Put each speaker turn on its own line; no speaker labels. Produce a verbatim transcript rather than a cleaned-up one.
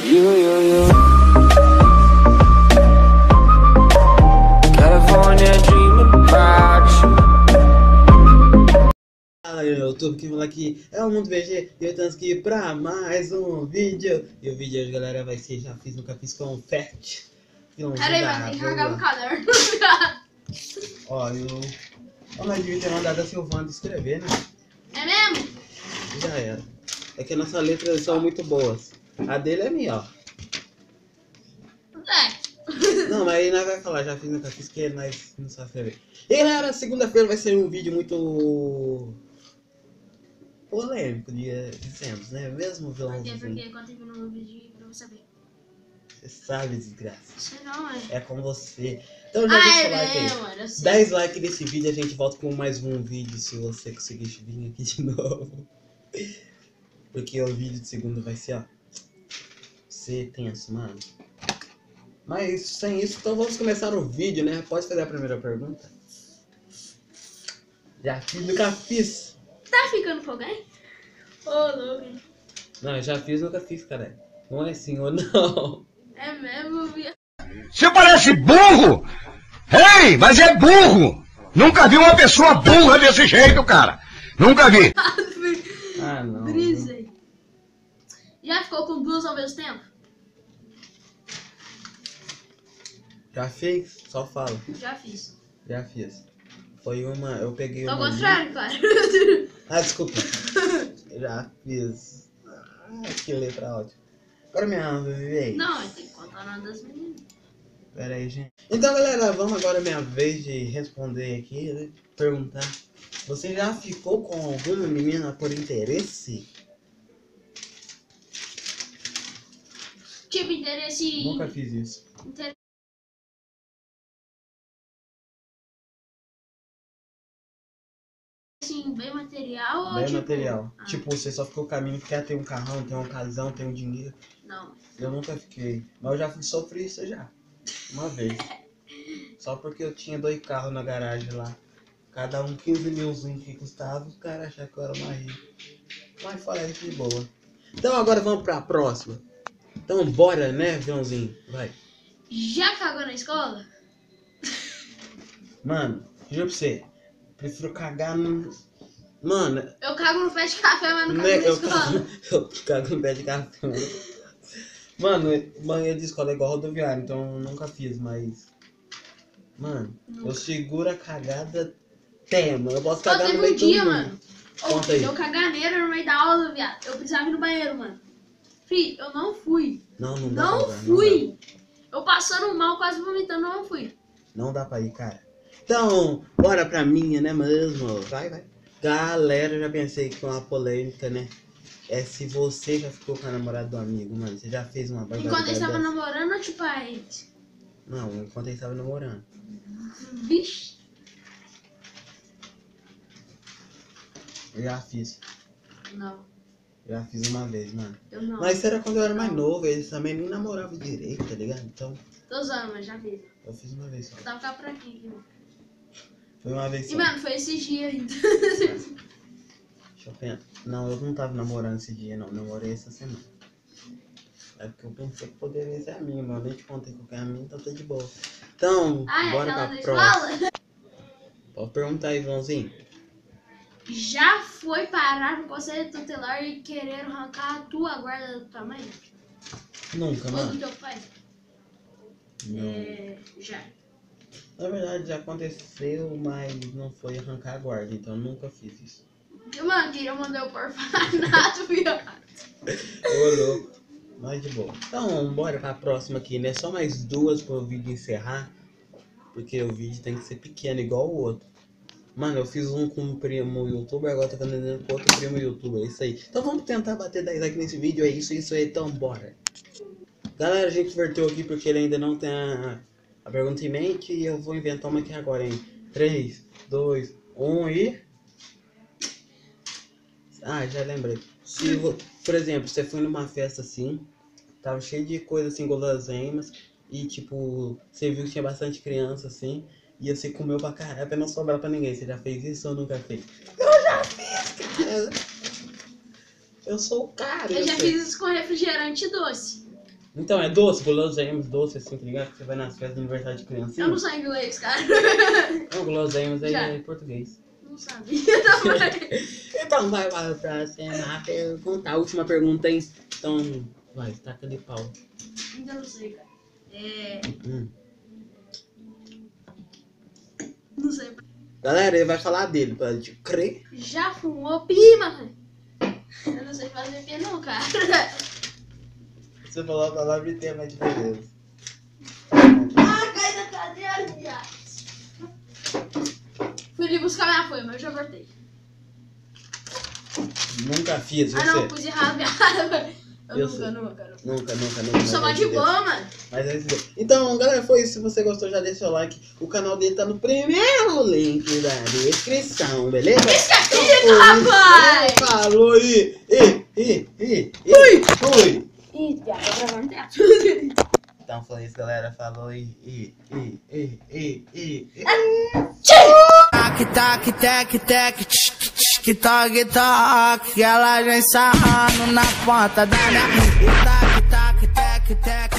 You, you, you. California dreaming about you.
Fala aí, YouTube, que fala aqui é o Mundo V G e eu estamos aqui pra mais um vídeo. E o vídeo hoje, galera, vai ser já fiz, nunca fiz com Fat.
Peraí, mas tem que cagar no caderno.
Ó, eu... eu não devia ter mandado a Silvana escrever, né?
É mesmo?
Já era. É que as nossas letras são muito boas. A dele é minha, ó.
É.
Não, mas aí nós vai falar, já fiz, nunca fiz, que nós não sabe escrever. E galera, segunda-feira vai ser um vídeo muito polêmico, dizemos, né? Mesmo
Por
vilão.
quê? Porque quando tem no vídeo pra você saber.
Você sabe, desgraça.
Você não, é.
É com você. Então já
Ah,
deixa
é
o like aí.
mesmo, mano, eu sei.
dez likes nesse vídeo, a gente volta com mais um vídeo se você conseguir vir aqui de novo. Porque o vídeo de segunda vai ser, ó. Ser tenso, mano. Mas sem isso, então vamos começar o vídeo, né? Pode fazer a primeira pergunta? Já fiz, nunca fiz.
Tá ficando com alguém? Ô, louco.
Não, já fiz, nunca fiz, cara. Não é sim ou não.
É mesmo, viado.
Você parece burro! Ei, mas é burro! Nunca vi uma pessoa burra desse jeito, cara! Nunca vi!
Ah, não.
Brisei. Já ficou com duas ao mesmo tempo?
Já fez? Só fala.
Já fiz.
Já fiz. Foi uma, eu peguei
Ao
uma...
contrário, claro.
Ah, desculpa. Já fiz. Ah, que letra ótima. Agora minha vez.
Não, tem que contar o nome das meninas.
Pera aí, gente. Então, galera, vamos agora minha vez de responder aqui, né? Perguntar. Você já ficou com alguma menina por interesse?
Tipo, interesse em...
Nunca fiz isso.
Interesse em bem material ou
Bem
tipo...
material.
Ah,
Tipo, você só ficou com a menina que quer ter um carrão, ter um casão, ter um dinheiro.
não.
Eu nunca fiquei. Mas eu já fui sofrer isso já. Uma vez. Só porque eu tinha dois carros na garagem lá. Cada um quinze milzinho que custava, os caras achavam que eu era mais rico. Mas fora isso, de boa. Então agora vamos pra próxima. Então bora, né, Joãozinho? Vai.
Já cagou na escola?
Mano, juro pra você. Prefiro cagar no... Mano...
Eu cago no pé de café, mas não cago
né,
na
eu,
escola.
cago, eu cago no pé de café. Mano, banheiro de escola é igual rodoviário, então eu nunca fiz, mas... Mano,
Nunca.
eu seguro a cagada até, mano. Eu posso
Ó,
cagar no
teve
meio
um dia,
do
mano. Ô,
Conta aí.
deu caganeira no meio da aula, viado. Eu precisava ir no banheiro, mano. Fih, eu não fui.
Não, não dá
Não
pra dar,
fui. Eu passando mal, quase vomitando, não fui.
Não dá pra ir, cara. Então, bora pra minha, né mesmo? Vai, vai. Galera, eu já pensei que uma polêmica, né? É se você já ficou com a namorada do amigo, mano. Você já fez uma barbaridade
Enquanto eles estavam
dessa?
namorando, ou tipo a eles?
Não, enquanto eles estavam namorando.
Vixe.
Eu já fiz.
Não,
Já fiz uma vez, mano.
eu não.
Mas isso era quando eu era mais novo, eles também nem namoravam direito, tá ligado? Então,
Tô usando, mas já fiz.
eu fiz uma vez só.
Eu tava com a praquinha aqui, mano.
Foi uma vez
E,
só.
mano, foi esses dias ainda.
Deixa eu pensar. Não, eu não tava namorando esse dia, não. Namorei essa semana. É porque eu pensei que poderia ser a minha, mas eu nem te contei qual que é a minha, então tá de boa. Então,
Ah, é
bora
aquela
pra
da
próxima.
escola?
Pode perguntar aí, Joãozinho.
Já foi parar no conselho tutelar e querer arrancar a tua guarda da tua mãe?
Nunca,
Ou do
mano.
teu pai?
Não.
É, já.
Na verdade já aconteceu, mas não foi arrancar a guarda, então eu nunca fiz isso.
Mano, queria mandar eu por orfanato, viado.
Ô, louco. Mas de boa. Então, bora pra próxima aqui, né? Só mais duas pro vídeo encerrar. Porque o vídeo tem que ser pequeno, igual o outro. Mano, eu fiz um com um primo youtuber, agora tô fazendo com outro primo youtuber, é isso aí. Então vamos tentar bater dez likes nesse vídeo, é isso, é isso aí, então bora. Galera, a gente inverteu aqui porque ele ainda não tem a, a pergunta em mente e eu vou inventar uma aqui agora, hein. três, dois, um e... Ah, já lembrei. Se, por exemplo, você foi numa festa assim, tava cheio de coisas assim, guloseimas, e tipo, você viu que tinha bastante criança assim, e você comeu pra caralho pra não sobrar pra ninguém. Você já fez isso ou nunca fez? Eu já fiz, cara! Eu sou o cara.
Eu já
sei.
fiz isso com refrigerante doce.
Então, é doce, guloseimas, doce, assim, tá ligado? Que você vai nas festas de aniversário de criancinha.
Eu não sei inglês, cara.
Não, guloseimas aí
Já.
é em português.
Não sabia também.
Então, vai para a próxima pergunta. A última pergunta, hein? Então, vai, taca de pau.
Ainda não sei, cara. É...
Hum.
Não sei.
Galera, ele vai falar dele, pra gente crer.
Já fumou pima? Eu não sei fazer pia não, cara.
Você falou a palavra e tem a diferença.
Ah, cai da cadeira, viado. Fui ali buscar minha folha, mas eu já voltei.
Nunca fiz, você.
Ah, não, pus errado, viado. Eu,
Eu
nunca,
sei.
nunca, nunca.
Nunca, nunca, nunca.
Eu sou
mas
mais de
é
boa, mano.
Mas é isso. Então, galera, foi isso. Se você gostou, já deixa o like. O canal dele tá no primeiro link da descrição, beleza?
Esqueci,
Então,
rapaz!
ele falou aí. E, e, e, e. Fui!
Ih, viado, tô gravando teatro.
Então foi isso, galera. Falou e, e, e, e, e, e, e.
Tac, tac, tac, tac, tch, toque, toque, ela já ensaiando na ponta da minha. Tac, tac, tac, tac.